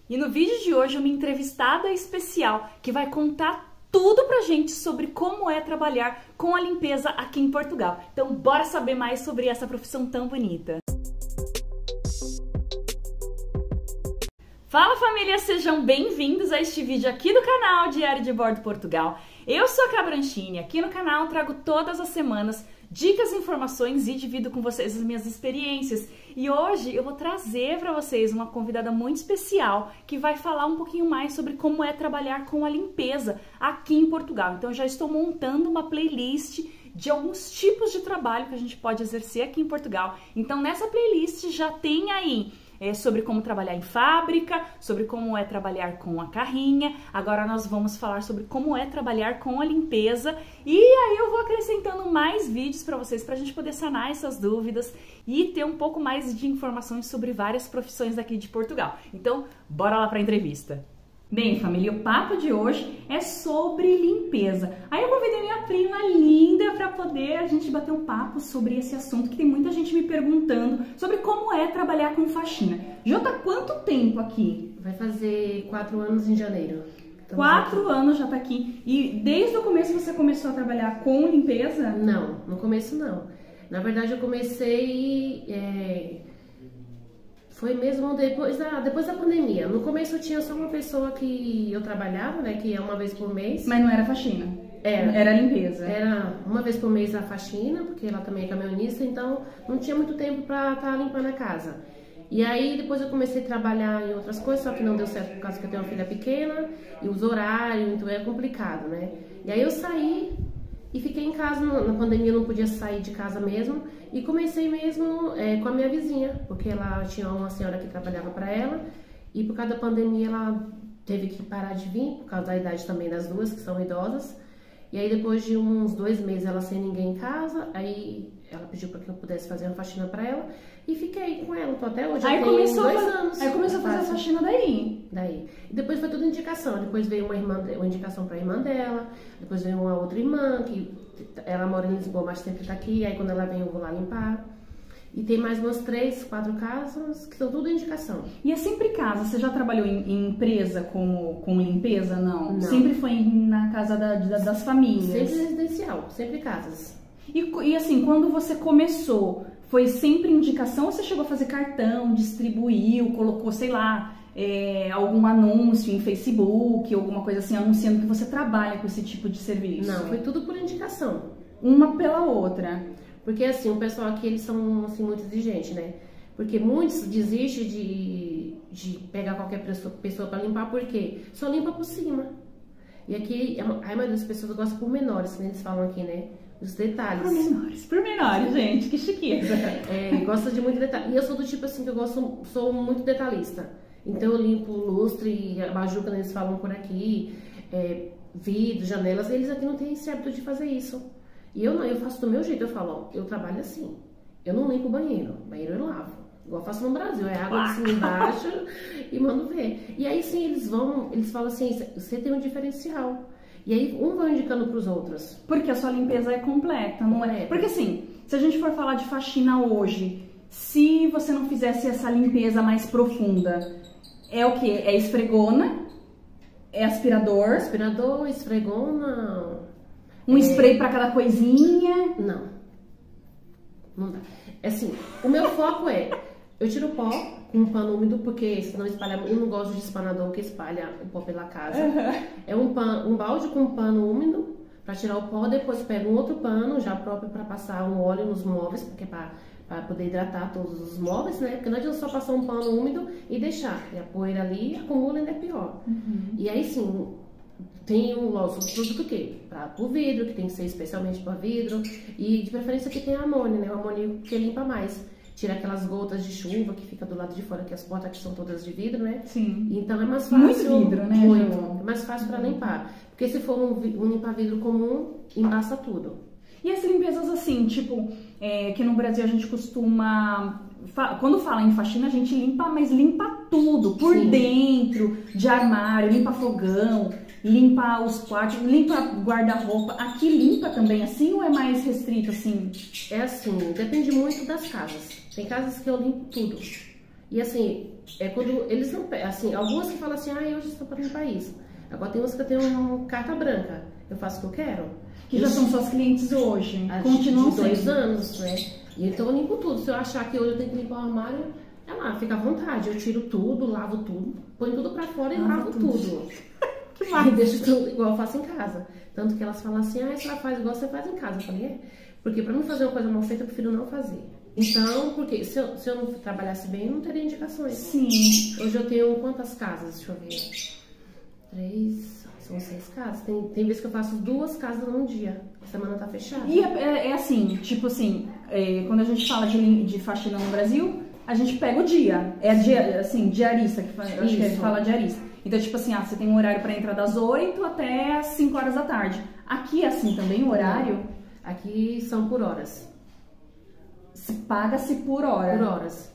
E no vídeo de hoje, uma entrevistada especial que vai contar tudo pra gente sobre como é trabalhar com a limpeza aqui em Portugal. Então, bora saber mais sobre essa profissão tão bonita. Fala família, sejam bem-vindos a este vídeo aqui do canal Diário de Bordo Portugal. Eu sou a Cabranchini, aqui no canal trago todas as semanas dicas, informações e divido com vocês as minhas experiências. E hoje eu vou trazer para vocês uma convidada muito especial que vai falar um pouquinho mais sobre como é trabalhar com a limpeza aqui em Portugal. Então eu já estou montando uma playlist de alguns tipos de trabalho que a gente pode exercer aqui em Portugal. Então nessa playlist já tem aí sobre como trabalhar em fábrica, sobre como é trabalhar com a carrinha. Agora nós vamos falar sobre como é trabalhar com a limpeza e aí eu vou acrescentando mais vídeos para vocês para a gente poder sanar essas dúvidas e ter um pouco mais de informações sobre várias profissões aqui de Portugal. Então, bora lá para a entrevista. Bem, família, o papo de hoje é sobre limpeza. Aí eu convidei minha prima linda para poder a gente bater um papo sobre esse assunto, que tem muita gente me perguntando sobre como é trabalhar com faxina. Jota, quanto tempo aqui? Vai fazer 4 anos em janeiro. 4 anos já tá aqui. E desde o começo você começou a trabalhar com limpeza? Não, no começo não. Na verdade eu comecei... Foi mesmo depois da pandemia. No começo eu tinha só uma pessoa que eu trabalhava, né? Que é uma vez por mês. Mas não era faxina? Era limpeza? Era uma vez por mês a faxina, porque ela também é caminhonista, então não tinha muito tempo pra estar limpando a casa. E aí depois eu comecei a trabalhar em outras coisas, só que não deu certo por causa que eu tenho uma filha pequena, e os horários, então é complicado, né? E aí eu saí e fiquei em casa, na pandemia eu não podia sair de casa mesmo, e comecei mesmo com a minha vizinha, porque ela tinha uma senhora que trabalhava para ela, e por causa da pandemia ela teve que parar de vir, por causa da idade também das duas, que são idosas. E aí depois de uns 2 meses ela sem ninguém em casa, aí ela pediu para que eu pudesse fazer uma faxina para ela, e fiquei com ela, tô até hoje, aí tem 2 anos. Aí começou a fazer a faxina daí? Daí. E depois foi tudo indicação, depois veio uma indicação para a irmã dela, depois veio uma outra irmã, que ela mora em Lisboa, mas sempre tá aqui, aí quando ela vem eu vou lá limpar. E tem mais umas 3, 4 casas, que são tudo indicação. E é sempre casa? Você já trabalhou em empresa com limpeza? Não. Não. Sempre foi na casa das famílias? Sempre residencial, sempre casas. E assim, quando você começou, foi sempre indicação ou você chegou a fazer cartão, distribuiu, colocou, sei lá, algum anúncio em Facebook, alguma coisa assim, anunciando que você trabalha com esse tipo de serviço? Não, foi tudo por indicação. Uma pela outra. Porque assim, o pessoal aqui, eles são assim, muito exigentes, né? Porque muitos desistem de pegar qualquer pessoa para limpar, porque só limpa por cima. E aqui, a maioria das pessoas gosta por menores, que eles falam aqui, né? Os detalhes. Por menores, gente, que chiqueza. Gosta de muito detalhe. E eu sou do tipo assim, que eu sou muito detalhista. Então eu limpo lustre, abajur, quando eles falam por aqui, vidro, janelas, eles aqui não têm esse hábito de fazer isso. E eu não, eu faço do meu jeito, eu falo, ó, eu trabalho assim, eu não limpo o banheiro eu lavo, igual eu faço no Brasil, é água de cima e embaixo e mando ver. E aí sim, eles falam assim, você tem um diferencial. E aí um vai indicando pros outros. Porque a sua limpeza é completa, não é? Porque assim, se a gente for falar de faxina hoje, se você não fizesse essa limpeza mais profunda, é o quê? É esfregona? É aspirador? Aspirador, esfregona... Um spray pra cada coisinha? Não. Não dá. Assim, o meu foco eu tiro o pó com um pano úmido, porque senão espalha. Eu não gosto de espanador que espalha o pó pela casa. É um balde com um pano úmido pra tirar o pó, depois pego um outro pano, já próprio pra passar um óleo nos móveis, porque pra poder hidratar todos os móveis, né? Porque não adianta só passar um pano úmido e deixar. E a poeira ali acumula, ainda é pior. E aí sim. Tem um produto o quê? Pro vidro, que tem que ser especialmente para vidro. E de preferência que tem amônia, né? O amônio que limpa mais. Tira aquelas gotas de chuva que fica do lado de fora, que as portas aqui são todas de vidro, né? Sim. Então é mais fácil. Muito vidro, né? Muito. É mais fácil para limpar. Porque se for um limpar vidro comum, embaça tudo. E as limpezas assim, tipo, que no Brasil a gente costuma... Quando fala em faxina, a gente limpa, mas limpa tudo. Por Sim. dentro, de armário, limpa fogão, limpa os quartos, limpa guarda-roupa. Aqui limpa também assim ou é mais restrito assim? É assim, depende muito das casas. Tem casas que eu limpo tudo. E assim, quando eles não... Assim, algumas que falam assim, hoje estou para limpar isso. Agora tem umas que eu tenho uma carta branca. Eu faço o que eu quero. Que já são suas clientes hoje. Continuam de 2 anos, né? E então eu limpo tudo. Se eu achar que hoje eu tenho que limpar o armário, fica à vontade. Eu tiro tudo, lavo tudo, ponho tudo pra fora e lavo tudo. Que mais? E deixo tudo igual eu faço em casa. Tanto que elas falam assim, se ela faz igual você faz em casa. Eu falei, Porque pra não fazer uma coisa mal feita, eu prefiro não fazer. Então, porque se eu não trabalhasse bem, eu não teria indicações. Sim. Hoje eu tenho quantas casas? Deixa eu ver. 3, são 6 casas. Tem vezes que eu faço 2 casas num dia. A semana tá fechada. E é assim, tipo assim, quando a gente fala de faxina no Brasil, a gente pega o dia. É assim, diarista, que acho que fala diarista. Então, tipo assim, você tem um horário pra entrar das 8 até as 5 horas da tarde. Aqui é assim também o horário? Aqui são por horas. Paga-se por hora. Por horas.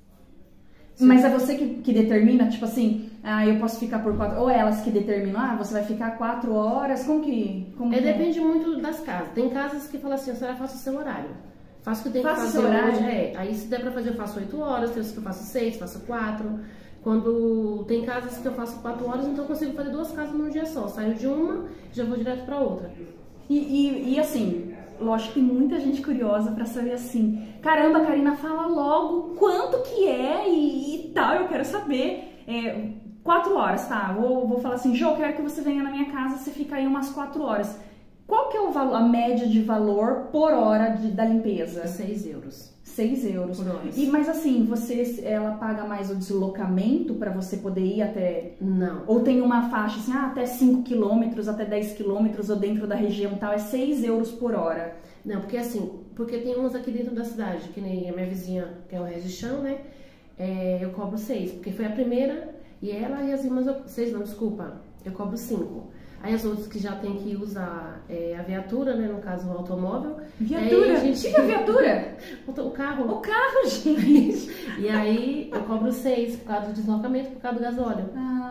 Mas é você que determina, tipo assim, eu posso ficar por 4, ou elas que determinam, você vai ficar 4 horas, como que depende muito das casas. Tem casas que falam assim, a senhora faça o seu horário. Faço o que tem que fazer seu horário. Hoje. Aí se der pra fazer, eu faço 8 horas, tem outras que eu faço 6, faço 4. Quando tem casas que eu faço 4 horas, então eu consigo fazer 2 casas num dia só. Saio de uma, já vou direto pra outra. E assim, lógico que tem muita gente curiosa pra saber assim, caramba, Karina, fala logo quanto que é e tal, eu quero saber. 4 horas, tá? Vou falar assim, Jô, eu quero que você venha na minha casa, você fica aí umas 4 horas. Qual que é o valor, a média de valor por hora da limpeza? 6 euros. 6 euros. Por hora. Mas assim, ela paga mais o deslocamento para você poder ir até... Não. Ou tem uma faixa assim, até 5 quilômetros, até 10 quilômetros, ou dentro da região tal, é 6 euros por hora. Não, porque tem umas aqui dentro da cidade, que nem a minha vizinha, que é o Regis Chão, né? Eu cobro 6, porque foi a primeira, e ela e as irmãs, 6 não, desculpa, eu cobro 5. Aí as outras que já tem que usar a viatura, né? No caso, o automóvel. Viatura? O que é viatura? O carro. O carro, gente! E aí eu cobro 6 por causa do deslocamento, por causa do gasóleo.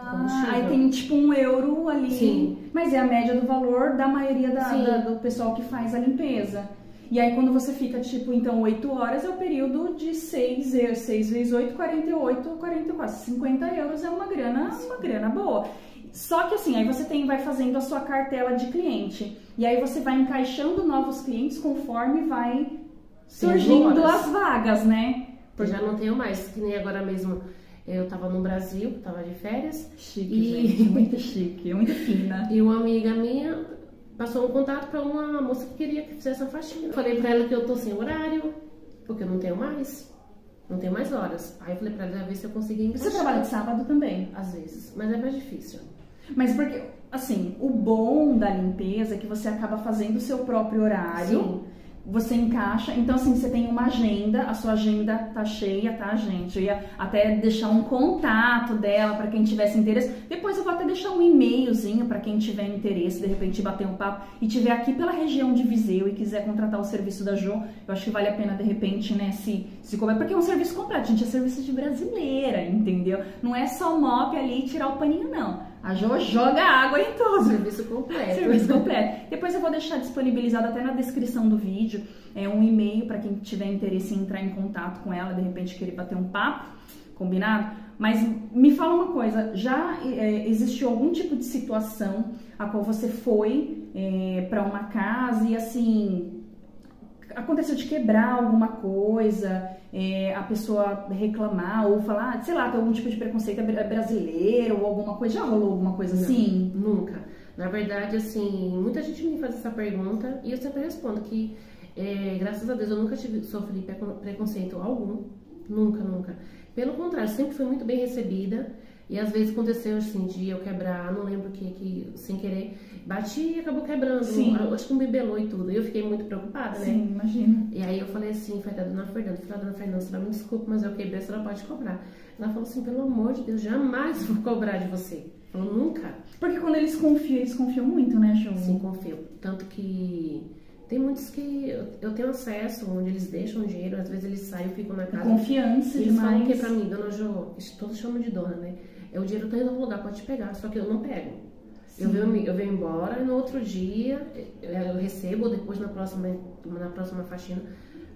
Aí tem tipo 1 euro ali. Sim. Mas é a média do valor da maioria do pessoal que faz a limpeza. E aí quando você fica tipo, então 8 horas é o período de 6 vezes 8, 48, 44. 50 euros é uma grana boa. Só que assim, aí você vai fazendo a sua cartela de cliente. E aí você vai encaixando novos clientes conforme vai surgindo as vagas, né? Eu já não tenho mais, que nem agora mesmo. Eu tava no Brasil, tava de férias. Chique, gente, muito chique, muito fina. E uma amiga minha passou um contato pra uma moça que queria que fizesse a faxina. Eu falei pra ela que eu tô sem horário, porque eu não tenho mais. Não tenho mais horas. Aí eu falei pra ela ver se eu conseguia encaixar. Você trabalha de sábado também? Às vezes, mas é mais difícil. Mas porque, assim, o bom da limpeza é que você acaba fazendo o seu próprio horário. Sim. Você encaixa, então assim, você tem uma agenda, a sua agenda tá cheia, tá, gente? Eu ia até deixar um contato dela para quem tivesse interesse. Depois eu vou até deixar um e-mailzinho para quem tiver interesse, de repente bater um papo e tiver aqui pela região de Viseu e quiser contratar o serviço da Jo, eu acho que vale a pena de repente, né, se couber, porque é um serviço completo, gente, é serviço de brasileira, entendeu? Não é só mop ali e tirar o paninho, não. A Jo joga água em tudo. Serviço completo. Serviço completo. Depois eu vou deixar disponibilizado até na descrição do vídeo um e-mail para quem tiver interesse em entrar em contato com ela, de repente querer bater um papo, combinado? Mas me fala uma coisa, já existiu algum tipo de situação a qual você foi para uma casa e assim... aconteceu de quebrar alguma coisa, a pessoa reclamar ou falar, sei lá, tem algum tipo de preconceito brasileiro ou alguma coisa, já rolou alguma coisa assim? Não, nunca. Na verdade, assim, muita gente me faz essa pergunta e eu sempre respondo que, graças a Deus, eu nunca sofri preconceito algum, nunca. Pelo contrário, sempre fui muito bem recebida. E às vezes aconteceu assim, de eu quebrar, não lembro o que sem querer, bati e acabou quebrando. Sim. Acho que um bibelô e tudo. E eu fiquei muito preocupada, né? Sim, imagina. E aí eu falei assim, foi até a dona Fernanda, falei, dona Fernanda, a senhora me desculpa, mas eu quebrei, a senhora pode cobrar. Ela falou assim, pelo amor de Deus, jamais vou cobrar de você. Falou, nunca. Porque quando eles confiam muito, né, Ju? Sim, confio. Tanto que tem muitos que eu tenho acesso, onde eles deixam o dinheiro, às vezes eles saem e ficam na casa. Confiança eles demais. Eles falam que pra mim, dona Jo, todos chamam de dona, né? O dinheiro tá em outro lugar, pode pegar, só que eu não pego. Eu venho embora e no outro dia eu recebo, ou depois na próxima faxina,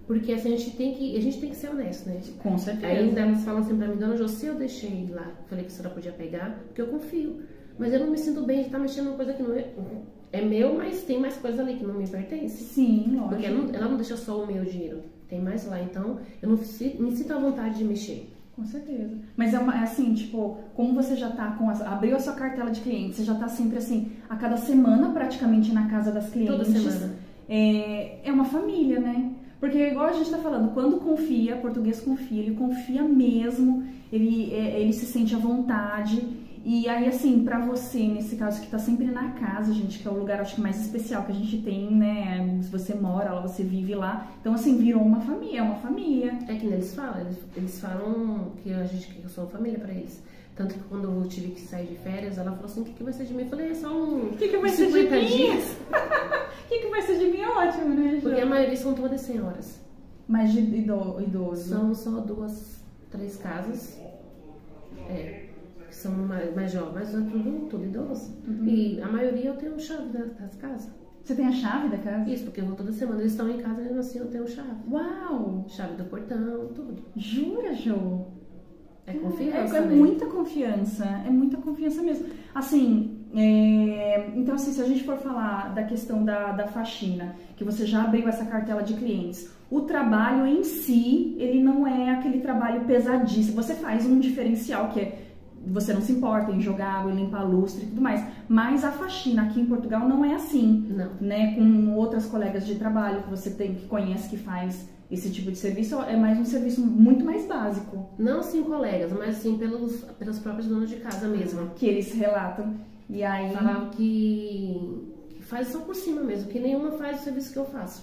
Porque assim, a gente tem que ser honesto, né? Com certeza. Aí ainda elas falam assim pra mim, dona Jô, se eu deixei lá, falei que a senhora podia pegar, porque eu confio. Mas eu não me sinto bem de estar mexendo numa coisa que não é meu, mas tem mais coisa ali que não me pertence. Sim, lógico. Porque ela não deixa só o meu dinheiro, tem mais lá. Então, eu não me sinto à vontade de mexer. Com certeza. Mas é assim, tipo, como você já tá abriu a sua cartela de clientes, você já tá sempre assim, a cada semana praticamente na casa das clientes. Toda semana. É uma família, né? Porque igual a gente tá falando, quando confia, português confia, ele confia mesmo, ele se sente à vontade. E aí, assim, pra você, nesse caso que tá sempre na casa, gente, que é o lugar, acho que mais especial que a gente tem, né? Se você mora lá, você vive lá. Então, assim, virou uma família, é uma família. É que nem eles falam que eu sou uma família pra eles. Tanto que quando eu tive que sair de férias, ela falou assim, o que vai ser de mim? Eu falei, é só um... O que vai ser de mim? O que vai ser de mim? Ótimo, né, Jô? Porque a maioria são todas senhoras. Mais de idoso. São só 2, 3 casas. Que são mais jovens, mas é tudo idoso. E a maioria eu tenho chave das casas. Você tem a chave da casa? Isso, porque eu vou toda semana, eles estão em casa, mesmo assim eu tenho chave. Uau! Chave do portão, tudo. Jura, Jô? É confiança, né? Muita confiança, é muita confiança mesmo. Assim, então assim, se a gente for falar da questão da faxina, que você já abriu essa cartela de clientes, o trabalho em si, ele não é aquele trabalho pesadíssimo. Você faz um diferencial, que é você não se importa em jogar água, em limpar lustre e tudo mais, mas a faxina aqui em Portugal não é assim, não. Né? Com outras colegas de trabalho que você conhece que faz esse tipo de serviço, é mais um serviço muito mais básico. Não assim colegas, mas assim pelos próprios donos de casa mesmo. Que eles relatam. E aí... Falavam que faz só por cima mesmo, que nenhuma faz o serviço que eu faço.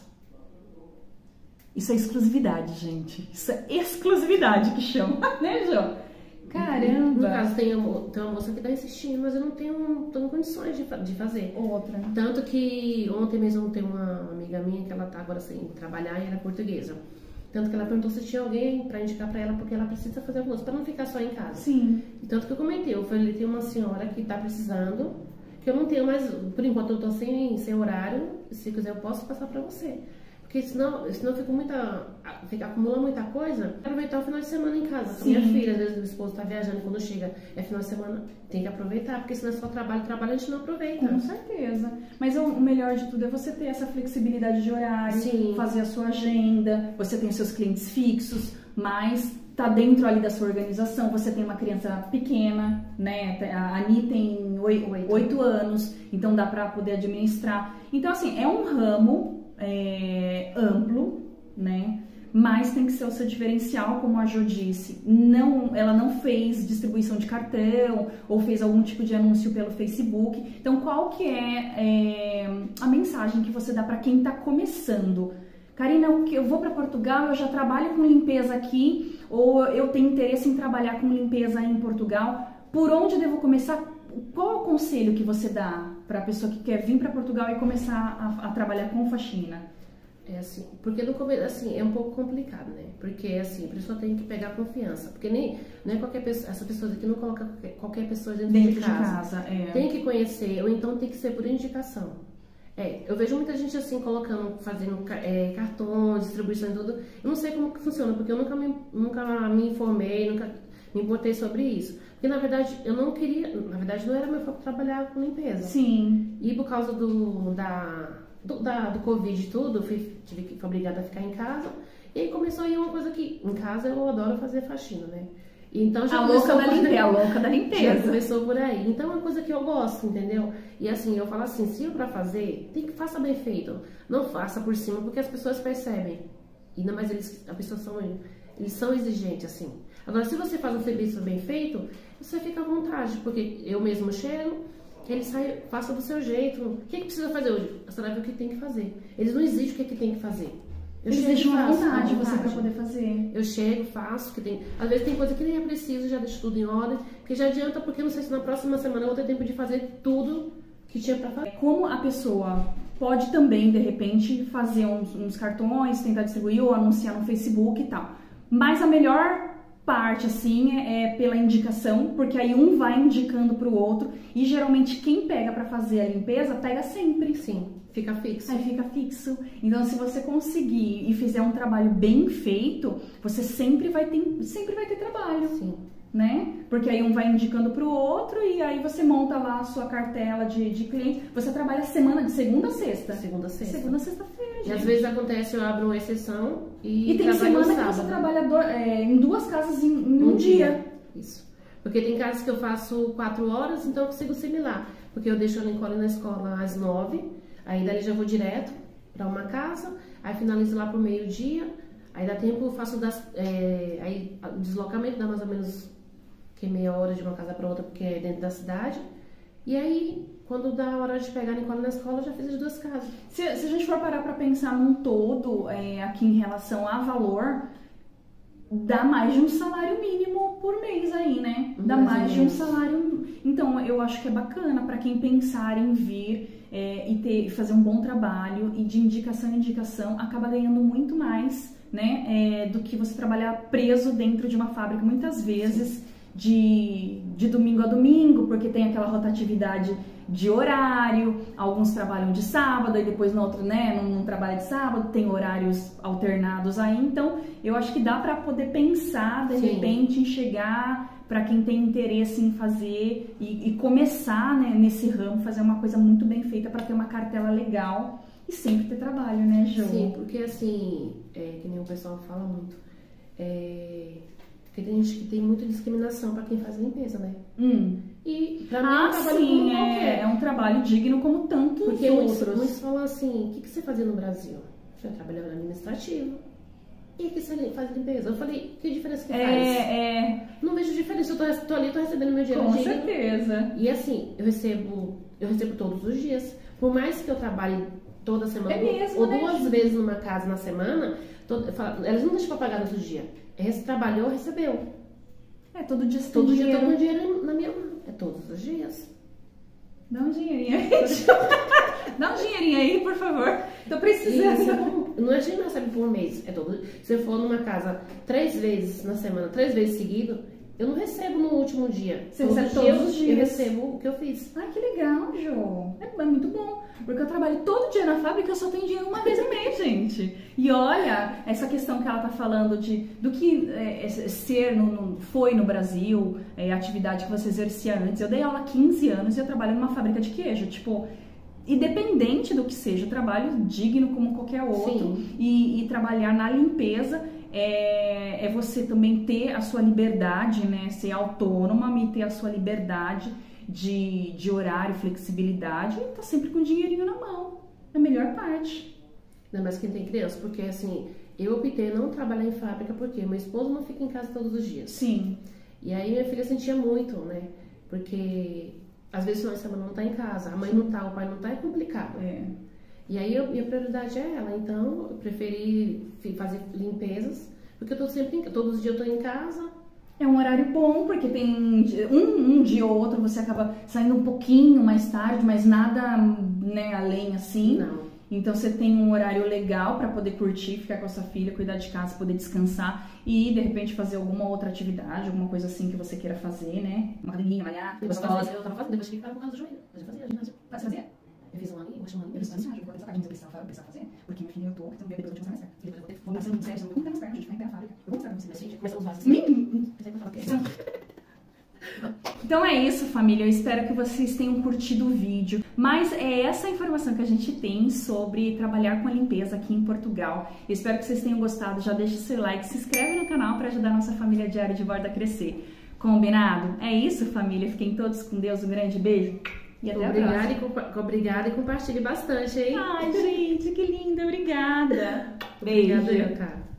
Isso é exclusividade, gente. Isso é exclusividade que chama, né, Jô? Caramba! No caso, tem uma moça que tá insistindo, mas eu não tenho condições de fazer. Outra. Tanto que ontem mesmo tem uma amiga minha que ela tá agora sem trabalhar e ela é portuguesa. Tanto que ela perguntou se tinha alguém pra indicar pra ela, porque ela precisa fazer alguma coisa, pra não ficar só em casa. Sim. E tanto que eu comentei, eu falei, tem uma senhora que tá precisando, que eu não tenho mais, por enquanto eu tô sem horário, se quiser eu posso passar pra você. Porque senão acumula muita coisa. Aproveitar o final de semana em casa. Com minha filha, às vezes o esposo tá viajando, quando chega final de semana, tem que aproveitar, porque senão é só trabalho, a gente não aproveita. Com certeza. Mas o melhor de tudo é você ter essa flexibilidade de horário, Sim. Fazer a sua agenda, você tem os seus clientes fixos, mas tá dentro ali da sua organização, você tem uma criança pequena, né? A Ani tem 8 anos, então dá pra poder administrar. Então, assim, é um ramo amplo, né? Mas tem que ser o seu diferencial, como a Jo disse. Ela não fez distribuição de cartão ou fez algum tipo de anúncio pelo Facebook. Então, qual que é a mensagem que você dá para quem está começando? Karina, eu vou para Portugal, eu já trabalho com limpeza aqui, ou eu tenho interesse em trabalhar com limpeza em Portugal. Por onde eu devo começar? Qual é o conselho que você dá para a pessoa que quer vir para Portugal e começar a trabalhar com faxina? É assim, porque no começo, assim, é um pouco complicado, né? Porque, assim, a pessoa tem que pegar confiança. Porque não é qualquer pessoa, essa pessoa aqui não coloca qualquer pessoa dentro de casa. Tem que conhecer, ou então tem que ser por indicação. Eu vejo muita gente, assim, fazendo cartões, distribuição e tudo. Eu não sei como que funciona, porque eu nunca me informei, nunca me importei sobre isso. Porque, na verdade, eu não queria... Na verdade, não era meu foco trabalhar com limpeza. Sim. E por causa do Covid e tudo, eu fui obrigada a ficar em casa. E aí começou a ir uma coisa que... Em casa eu adoro fazer faxina, né? Então, já a louca da limpeza. Já começou por aí. Então é uma coisa que eu gosto, entendeu? E assim, eu falo assim, se eu pra fazer, faça bem feito. Não faça por cima, porque as pessoas percebem. Ainda mais eles são exigentes, assim. Agora, se você faz um serviço bem feito, você fica à vontade, porque eu mesmo chego, ele sai, faça do seu jeito. O que precisa fazer hoje? Você vai ver o que tem que fazer. Eles não exigem o que tem que fazer. Eles deixam à vontade você para poder fazer. Eu chego, faço, às vezes tem coisa que nem é preciso, já deixo tudo em ordem, porque já adianta, porque não sei se na próxima semana eu vou ter tempo de fazer tudo que tinha para fazer. Como a pessoa pode também, de repente, fazer uns cartões, tentar distribuir ou anunciar no Facebook e tal. Mas a melhor parte, assim, é pela indicação, porque aí um vai indicando pro outro e geralmente quem pega pra fazer a limpeza, pega sempre. Sim, fica fixo. Aí fica fixo. Então, se você conseguir e fizer um trabalho bem feito, você sempre vai ter trabalho. Sim. Né? Porque aí um vai indicando pro outro e aí você monta lá a sua cartela de cliente. Você trabalha semana de segunda a sexta. Segunda a sexta. Segunda a sexta-feira, gente. E às vezes acontece, eu abro uma exceção e tem semana que sábado. você trabalha em 2 casas em um dia. Isso. Porque tem casas que eu faço 4 horas, então eu consigo assimilar. Porque eu deixo a Nicole na escola às 9, aí dali já vou direto pra uma casa, aí finalizo lá pro meio-dia, aí dá tempo, eu faço aí o deslocamento dá mais ou menos meia hora de uma casa para outra, porque é dentro da cidade. E aí, quando dá a hora de pegar a Nicole na escola, eu já fiz as 2 casas. Se a gente for parar para pensar num todo, aqui em relação a valor, dá mais de um salário mínimo por mês aí, né? Dá mais de um salário. Então, eu acho que é bacana para quem pensar em vir e fazer um bom trabalho e de indicação em indicação, acaba ganhando muito mais, né? Do que você trabalhar preso dentro de uma fábrica, muitas vezes. De domingo a domingo, porque tem aquela rotatividade de horário, alguns trabalham de sábado e depois no outro, né, não trabalha de sábado, tem horários alternados aí, então eu acho que dá para poder pensar de repente em chegar para quem tem interesse em fazer e começar, né, nesse ramo, fazer uma coisa muito bem feita para ter uma cartela legal e sempre ter trabalho, né, Jo? Sim, porque assim, que nem o pessoal fala muito, porque tem gente que tem muita discriminação para quem faz limpeza, né? E pra mim é um trabalho como qualquer. É um trabalho digno como tantos porque outros. Muitos falam assim, o que você fazia no Brasil? Eu trabalhava no administrativo. E aqui você faz limpeza? Eu falei, que diferença que faz? Não vejo diferença, eu tô ali, tô recebendo meu dinheiro. Com certeza. E assim, eu recebo todos os dias. Por mais que eu trabalhe toda semana, ou 2 vezes numa casa na semana, elas não deixam pra pagar no outro dia. Esse trabalhou, recebeu. Todo dia você todo dia eu tô com dinheiro na minha mão. É todos os dias. Dá um dinheirinho aí. Dá um dinheirinho aí, por favor. Tô precisando. Não é que não recebe por um mês. Se eu for numa casa 3 vezes na semana, 3 vezes seguido, eu não recebo no último dia. Você recebe todos os dias. Eu recebo o que eu fiz. Ai, que legal, Jo. É muito bom. Porque eu trabalho todo dia na fábrica e eu só tenho dinheiro uma vez no mês, gente. E olha, essa questão que ela tá falando do que foi no Brasil, a atividade que você exercia antes. Eu dei aula há 15 anos e eu trabalho numa fábrica de queijo. Tipo, independente do que seja, eu trabalho digno como qualquer outro. E trabalhar na limpeza é você também ter a sua liberdade, né? Ser autônoma e ter a sua liberdade de horário, flexibilidade e tá sempre com o dinheirinho na mão. É a melhor parte. Ainda mais quem tem criança, porque assim, eu optei não trabalhar em fábrica porque meu esposo não fica em casa todos os dias. Sim. E aí minha filha sentia muito, né? Porque às vezes final de semana não tá em casa, a mãe não tá, o pai não tá, é complicado. E aí minha prioridade é ela, então eu preferi fazer limpezas, porque eu tô sempre todos os dias eu tô em casa. É um horário bom, porque tem um dia ou outro você acaba saindo um pouquinho mais tarde, mas nada, né, além assim. Não. Então você tem um horário legal para poder curtir, ficar com a sua filha, cuidar de casa, poder descansar e de repente fazer alguma outra atividade, alguma coisa assim que você queira fazer, né? Uma academia, malhar. Eu tava fazendo, depois que ficava por causa do joelho. Eu já fazia ginásio. Fazia? Eu fiz um ano e eu achei um ano e eu fiz ginásio, vou precisar fazer, porque minha filha eu tô, então depois eu vou começar mais perto. E depois eu vou passando sério, eu vou mais perto, a gente vai em pé a fábrica. Eu vou mostrar pra vocês. Começamos a fazer. Então é isso, família, eu espero que vocês tenham curtido o vídeo, mas é essa informação que a gente tem sobre trabalhar com a limpeza aqui em Portugal. Eu espero que vocês tenham gostado, já deixa o seu like, se inscreve no canal para ajudar a nossa família Diário de Bordo a crescer. Combinado? É isso, família, fiquem todos com Deus, um grande beijo e até a próxima. Obrigada e compartilhe bastante, hein? Ai, gente, que linda, obrigada. Beijo. Obrigada, cara.